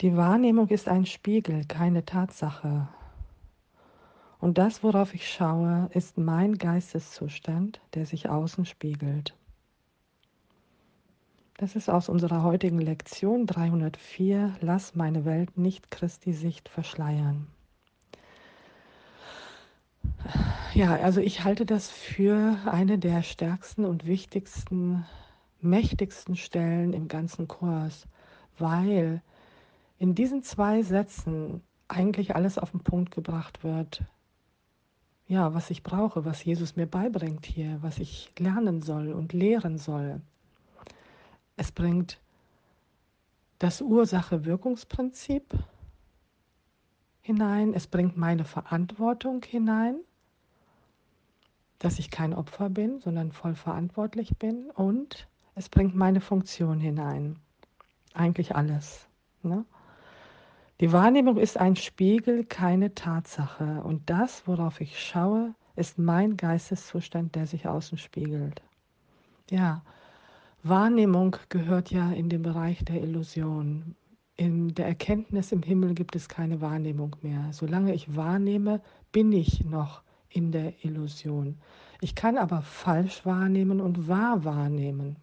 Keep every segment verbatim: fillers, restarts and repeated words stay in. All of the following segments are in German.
Die Wahrnehmung ist ein Spiegel, keine Tatsache. Und das, worauf ich schaue, ist mein Geisteszustand, der sich außen spiegelt. Das ist aus unserer heutigen Lektion dreihundertvier, lass meine Welt nicht Christi Sicht verschleiern. Ja, also ich halte das für eine der stärksten und wichtigsten, mächtigsten Stellen im ganzen Kurs, weil in diesen zwei Sätzen eigentlich alles auf den Punkt gebracht wird, ja, was ich brauche, was Jesus mir beibringt hier, was ich lernen soll und lehren soll. Es bringt das Ursache-Wirkungsprinzip hinein, es bringt meine Verantwortung hinein, dass ich kein Opfer bin, sondern voll verantwortlich bin, und es bringt meine Funktion hinein. Eigentlich alles. Ne? Die Wahrnehmung ist ein Spiegel, keine Tatsache. Und das, worauf ich schaue, ist mein Geisteszustand, der sich außen spiegelt. Ja, Wahrnehmung gehört ja in den Bereich der Illusion. In der Erkenntnis im Himmel gibt es keine Wahrnehmung mehr. Solange ich wahrnehme, bin ich noch in der Illusion. Ich kann aber falsch wahrnehmen und wahr wahrnehmen.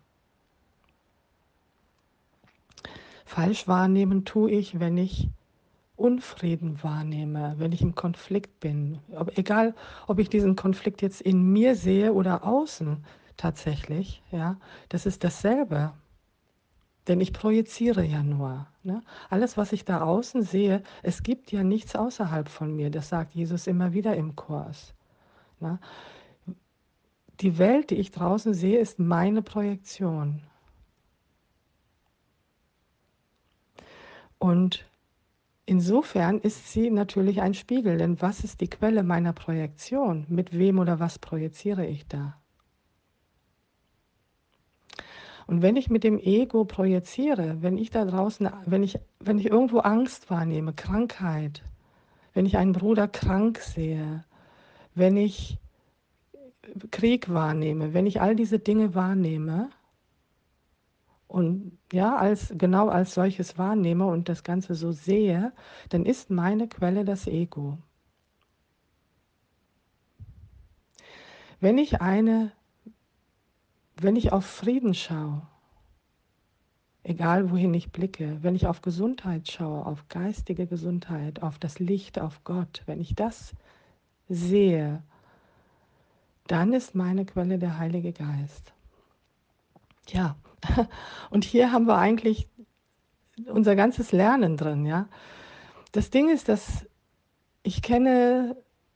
Falsch wahrnehmen tue ich, wenn ich Unfrieden wahrnehme, wenn ich im Konflikt bin. Ob, egal, ob ich diesen Konflikt jetzt in mir sehe oder außen tatsächlich, ja, das ist dasselbe. Denn ich projiziere ja nur. Ne? Alles, was ich da außen sehe, es gibt ja nichts außerhalb von mir. Das sagt Jesus immer wieder im Kurs. Ne? Die Welt, die ich draußen sehe, ist meine Projektion. Und insofern ist sie natürlich ein Spiegel. Denn was ist die Quelle meiner Projektion? Mit wem oder was projiziere ich da? Und wenn ich mit dem Ego projiziere, wenn ich da draußen, wenn ich, wenn ich irgendwo Angst wahrnehme, Krankheit, wenn ich einen Bruder krank sehe, wenn ich Krieg wahrnehme, wenn ich all diese Dinge wahrnehme und ja, als, genau als solches wahrnehme und das Ganze so sehe, dann ist meine Quelle das Ego. Wenn ich eine, wenn ich auf Frieden schaue, egal wohin ich blicke, wenn ich auf Gesundheit schaue, auf geistige Gesundheit, auf das Licht, auf Gott, wenn ich das sehe, dann ist meine Quelle der Heilige Geist. Ja, und hier haben wir eigentlich unser ganzes Lernen drin, ja. Das Ding ist, dass ich kenne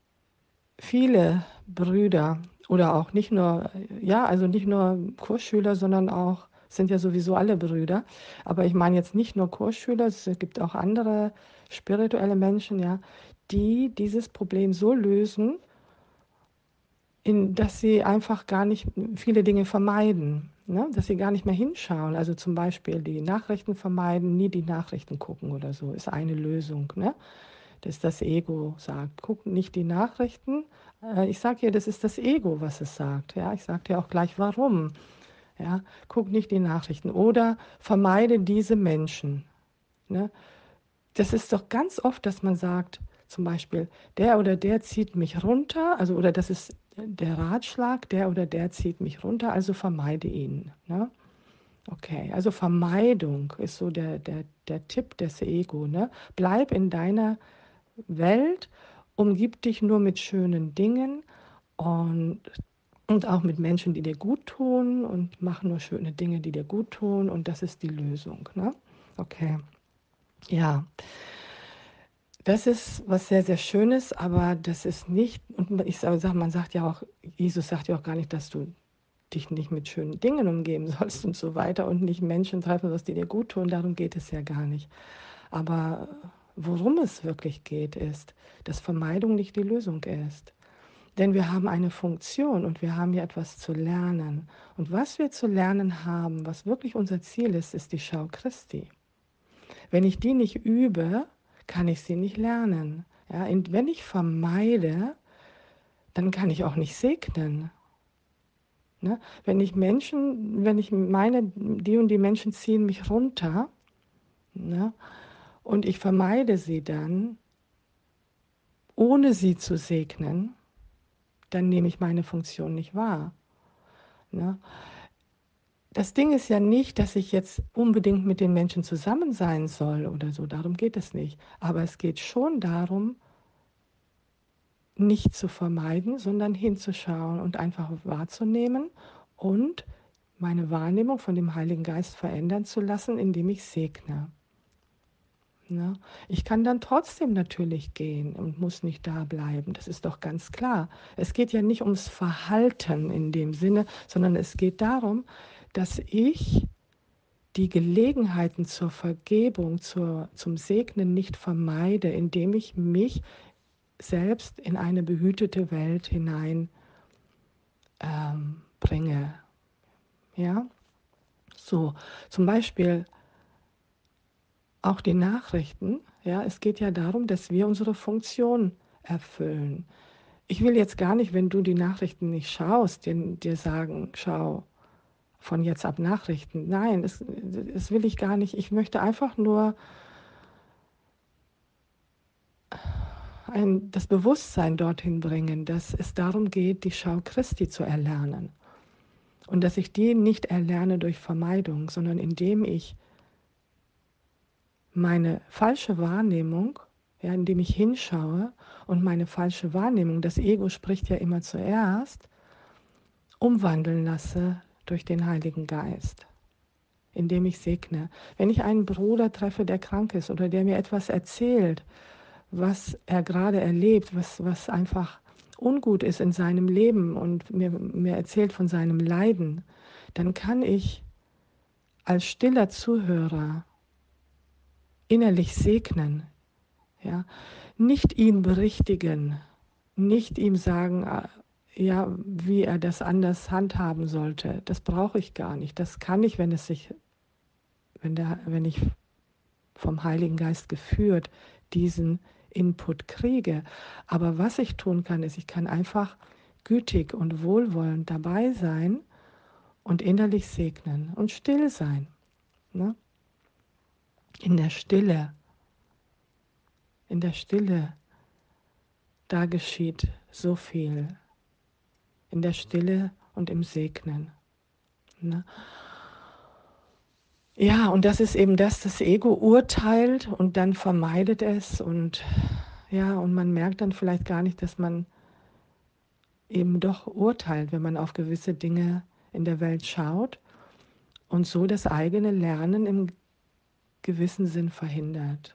viele Brüder oder auch nicht nur, ja, also nicht nur Kursschüler, sondern auch, sind ja sowieso alle Brüder, aber ich meine jetzt nicht nur Kursschüler, es gibt auch andere spirituelle Menschen, ja, die dieses Problem so lösen, in, dass sie einfach gar nicht viele Dinge vermeiden, ne? Dass sie gar nicht mehr hinschauen. Also zum Beispiel die Nachrichten vermeiden, nie die Nachrichten gucken oder so, ist eine Lösung. Ne? Das ist das Ego sagt, guck nicht die Nachrichten. Äh, ich sage ja, das ist das Ego, was es sagt. Ja? Ich sage dir auch gleich, warum. Ja? Guck nicht die Nachrichten oder vermeide diese Menschen. Ne? Das ist doch ganz oft, dass man sagt, zum Beispiel, der oder der zieht mich runter, also oder das ist der Ratschlag, der oder der zieht mich runter, also vermeide ihn. Ne? Okay, also Vermeidung ist so der, der, der Tipp des Ego. Ne? Bleib in deiner Welt, umgib dich nur mit schönen Dingen und, und auch mit Menschen, die dir gut tun, und mach nur schöne Dinge, die dir gut tun, und das ist die Lösung. Ne? Okay, ja. Das ist was sehr, sehr Schönes, aber das ist nicht, und ich sage, man sagt ja auch, Jesus sagt ja auch gar nicht, dass du dich nicht mit schönen Dingen umgeben sollst und so weiter und nicht Menschen treffen sollst, die dir gut tun, darum geht es ja gar nicht. Aber worum es wirklich geht, ist, dass Vermeidung nicht die Lösung ist. Denn wir haben eine Funktion und wir haben hier etwas zu lernen. Und was wir zu lernen haben, was wirklich unser Ziel ist, ist die Schau Christi. Wenn ich die nicht übe, kann ich sie nicht lernen. Ja, und wenn ich vermeide, dann kann ich auch nicht segnen. Ne? Wenn ich Menschen, wenn ich meine, die und die Menschen ziehen mich runter, ne? und ich vermeide sie dann, ohne sie zu segnen, dann nehme ich meine Funktion nicht wahr. Ne? Das Ding ist ja nicht, dass ich jetzt unbedingt mit den Menschen zusammen sein soll oder so, darum geht es nicht. Aber es geht schon darum, nicht zu vermeiden, sondern hinzuschauen und einfach wahrzunehmen und meine Wahrnehmung von dem Heiligen Geist verändern zu lassen, indem ich segne. Ja, ich kann dann trotzdem natürlich gehen und muss nicht da bleiben, das ist doch ganz klar. Es geht ja nicht ums Verhalten in dem Sinne, sondern es geht darum, dass ich die Gelegenheiten zur Vergebung, zur, zum Segnen nicht vermeide, indem ich mich selbst in eine behütete Welt hinein ähm, bringe. Ja, so zum Beispiel auch die Nachrichten. Ja, es geht ja darum, dass wir unsere Funktion erfüllen. Ich will jetzt gar nicht, wenn du die Nachrichten nicht schaust, dir, dir sagen, schau von jetzt ab Nachrichten. Nein, das, das will ich gar nicht. Ich möchte einfach nur ein, das Bewusstsein dorthin bringen, dass es darum geht, die Schau Christi zu erlernen. Und dass ich die nicht erlerne durch Vermeidung, sondern indem ich meine falsche Wahrnehmung, ja, indem ich hinschaue und meine falsche Wahrnehmung, das Ego spricht ja immer zuerst, umwandeln lasse durch den Heiligen Geist, indem ich segne. Wenn ich einen Bruder treffe, der krank ist oder der mir etwas erzählt, was er gerade erlebt, was, was einfach ungut ist in seinem Leben und mir, mir erzählt von seinem Leiden, dann kann ich als stiller Zuhörer innerlich segnen, ja, nicht ihn berichtigen, nicht ihm sagen, ja, wie er das anders handhaben sollte. Das brauche ich gar nicht. Das kann ich, wenn es sich, wenn der, wenn ich vom Heiligen Geist geführt diesen Input kriege. Aber was ich tun kann, ist, ich kann einfach gütig und wohlwollend dabei sein und innerlich segnen und still sein. Ne? In der Stille, in der Stille, da geschieht so viel. In der Stille und im Segnen. Ne? Ja, und das ist eben das, das Ego urteilt und dann vermeidet es und ja, und man merkt dann vielleicht gar nicht, dass man eben doch urteilt, wenn man auf gewisse Dinge in der Welt schaut und so das eigene Lernen im gewissen Sinn verhindert.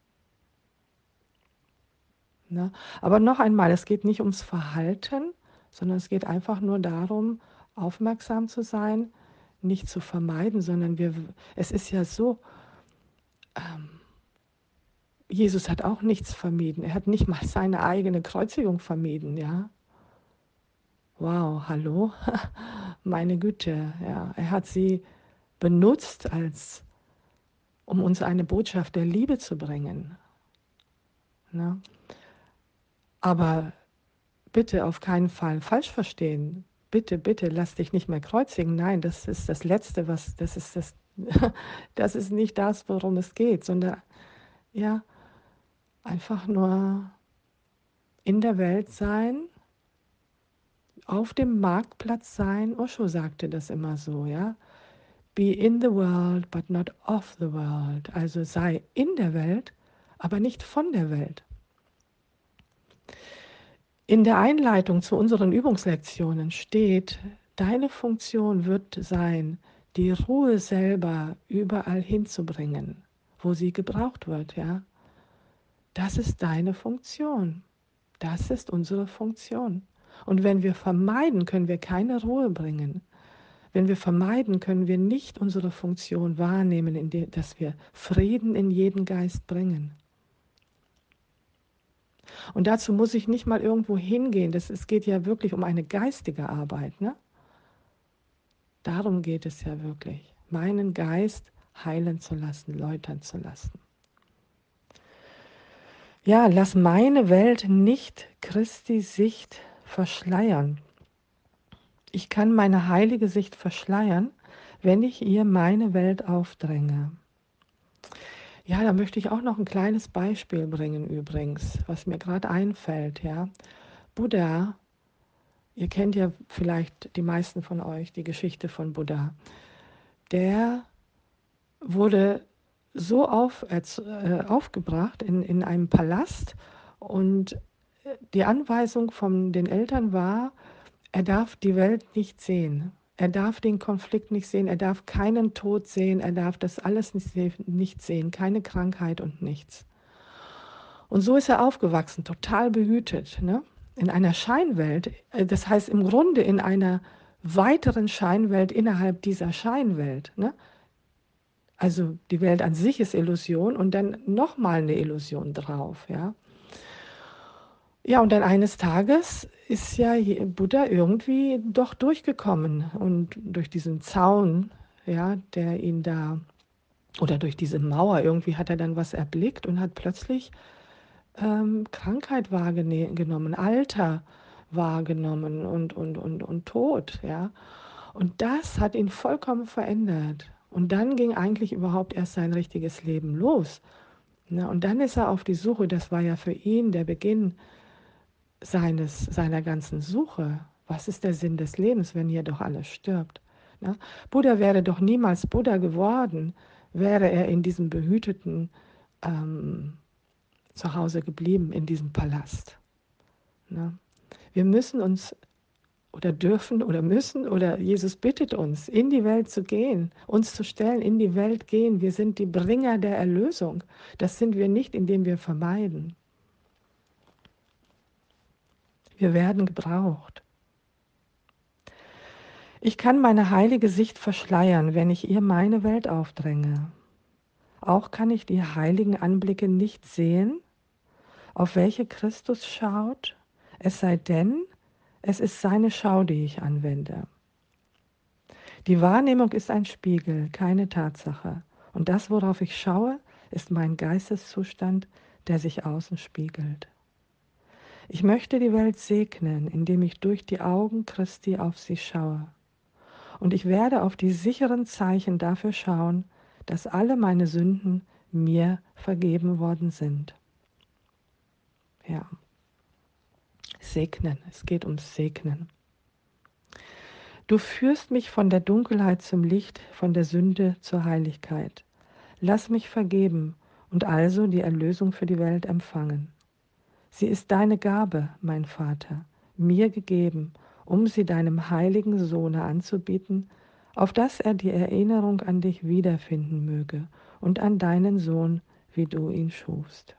Ne? Aber noch einmal, es geht nicht ums Verhalten, sondern es geht einfach nur darum, aufmerksam zu sein, nicht zu vermeiden, sondern wir, es ist ja so, ähm, Jesus hat auch nichts vermieden. Er hat nicht mal seine eigene Kreuzigung vermieden, ja. Wow, hallo, meine Güte, ja. Er hat sie benutzt, als, um uns eine Botschaft der Liebe zu bringen. Ne? Aber bitte auf keinen Fall falsch verstehen. Bitte, bitte, lass dich nicht mehr kreuzigen. Nein, das ist das Letzte, was, das ist das, das ist nicht das, worum es geht, sondern ja, einfach nur in der Welt sein, auf dem Marktplatz sein. Osho sagte das immer so, ja. Be in the world, but not of the world. Also sei in der Welt, aber nicht von der Welt. In der Einleitung zu unseren Übungslektionen steht, deine Funktion wird sein, die Ruhe selber überall hinzubringen, wo sie gebraucht wird, ja. Das ist deine Funktion. Das ist unsere Funktion. Und wenn wir vermeiden, können wir keine Ruhe bringen. Wenn wir vermeiden, können wir nicht unsere Funktion wahrnehmen, indem dass wir Frieden in jeden Geist bringen. Und dazu muss ich nicht mal irgendwo hingehen. Das, es geht ja wirklich um eine geistige Arbeit. Ne? Darum geht es ja wirklich. Meinen Geist heilen zu lassen, läutern zu lassen. Ja, lass meine Welt nicht Christi Sicht verschleiern. Ich kann meine heilige Sicht verschleiern, wenn ich ihr meine Welt aufdränge. Ja, da möchte ich auch noch ein kleines Beispiel bringen übrigens, was mir gerade einfällt, ja. Buddha, ihr kennt ja vielleicht die meisten von euch die Geschichte von Buddha. Der wurde so auf, äh, aufgebracht in, in einem Palast und die Anweisung von den Eltern war, er darf die Welt nicht sehen. Er darf den Konflikt nicht sehen, er darf keinen Tod sehen, er darf das alles nicht, nicht sehen, keine Krankheit und nichts. Und so ist er aufgewachsen, total behütet, ne? In einer Scheinwelt, das heißt im Grunde in einer weiteren Scheinwelt innerhalb dieser Scheinwelt. Ne? Also die Welt an sich ist Illusion und dann nochmal eine Illusion drauf. Ja? Ja, und dann eines Tages ist ja Buddha irgendwie doch durchgekommen und durch diesen Zaun, ja, der ihn da, oder durch diese Mauer, irgendwie hat er dann was erblickt und hat plötzlich ähm, Krankheit wahrgenommen, Alter wahrgenommen und, und, und, und Tod. Ja? Und das hat ihn vollkommen verändert. Und dann ging eigentlich überhaupt erst sein richtiges Leben los. Ne? Und dann ist er auf die Suche, das war ja für ihn der Beginn seines, seiner ganzen Suche. Was ist der Sinn des Lebens, wenn hier doch alles stirbt? Ne? Buddha wäre doch niemals Buddha geworden, wäre er in diesem behüteten ähm, zu Hause geblieben, in diesem Palast. Ne? Wir müssen uns oder dürfen oder müssen oder Jesus bittet uns, in die Welt zu gehen, uns zu stellen, in die Welt gehen. Wir sind die Bringer der Erlösung. Das sind wir nicht, indem wir vermeiden. Wir werden gebraucht. Ich kann meine heilige Sicht verschleiern, wenn ich ihr meine Welt aufdränge. Auch kann ich die heiligen Anblicke nicht sehen, auf welche Christus schaut, es sei denn, es ist seine Schau, die ich anwende. Die Wahrnehmung ist ein Spiegel, keine Tatsache. Und das, worauf ich schaue, ist mein Geisteszustand, der sich außen spiegelt. Ich möchte die Welt segnen, indem ich durch die Augen Christi auf sie schaue. Und ich werde auf die sicheren Zeichen dafür schauen, dass alle meine Sünden mir vergeben worden sind. Ja, segnen, es geht ums Segnen. Du führst mich von der Dunkelheit zum Licht, von der Sünde zur Heiligkeit. Lass mich vergeben und also die Erlösung für die Welt empfangen. Sie ist deine Gabe, mein Vater, mir gegeben, um sie deinem heiligen Sohne anzubieten, auf dass er die Erinnerung an dich wiederfinden möge und an deinen Sohn, wie du ihn schufst.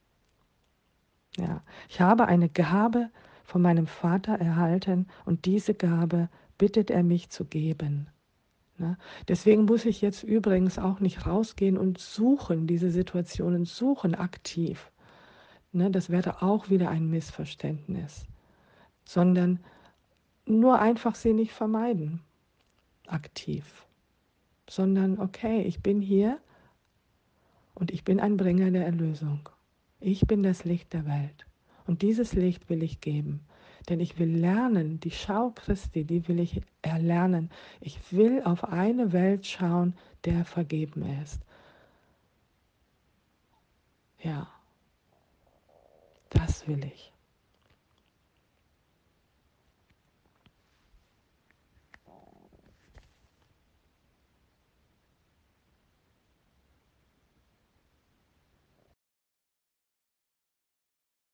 Ja, ich habe eine Gabe von meinem Vater erhalten und diese Gabe bittet er mich zu geben. Ne? Deswegen muss ich jetzt übrigens auch nicht rausgehen und suchen, diese Situationen suchen aktiv. Ne? Das wäre auch wieder ein Missverständnis. Sondern nur einfach sie nicht vermeiden, aktiv. Sondern, okay, ich bin hier und ich bin ein Bringer der Erlösung. Ich bin das Licht der Welt. Und dieses Licht will ich geben. Denn ich will lernen, die Schau Christi, die will ich erlernen. Ich will auf eine Welt schauen, der vergeben ist. Ja, das will ich.